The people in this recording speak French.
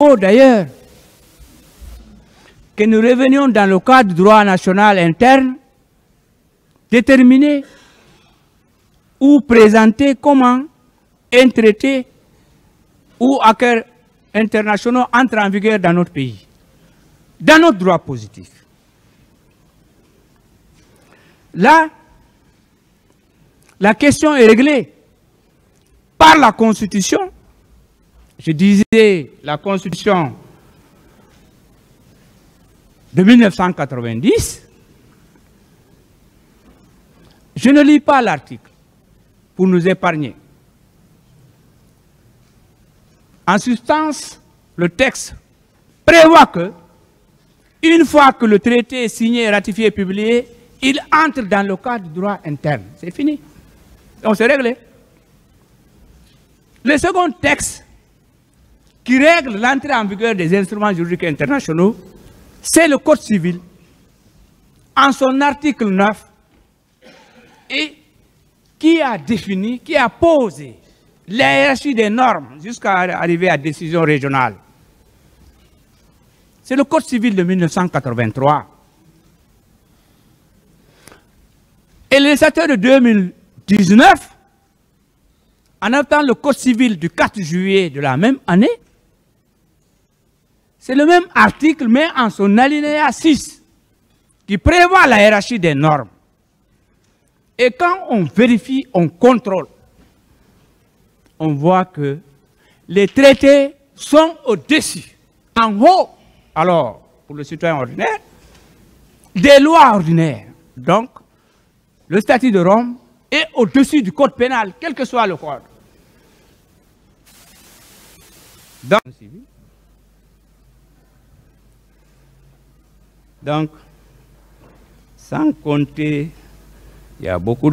faut d'ailleurs que nous revenions dans le cadre du droit national interne, déterminer ou présenter comment un traité ou accords internationaux entrent en vigueur dans notre pays, dans notre droit positif. Là, la question est réglée par la Constitution. Je disais la Constitution de 1990. Je ne lis pas l'article pour nous épargner. En substance, le texte prévoit que, une fois que le traité est signé, ratifié et publié, il entre dans le cadre du droit interne. C'est fini. On s'est réglé. Le second texte qui règle l'entrée en vigueur des instruments juridiques internationaux, c'est le Code civil, en son article 9, et qui a défini, qui a posé la hiérarchie des normes jusqu'à arriver à la décision régionale. C'est le Code civil de 1983. Et le législateur de 2019, en adoptant le Code civil du 4 juillet de la même année, c'est le même article, mais en son alinéa 6, qui prévoit la hiérarchie des normes. Et quand on vérifie, on contrôle, on voit que les traités sont au-dessus, en haut, alors, pour le citoyen ordinaire, des lois ordinaires. Donc, le statut de Rome est au-dessus du code pénal, quel que soit le code. Donc, sans compter, il y a beaucoup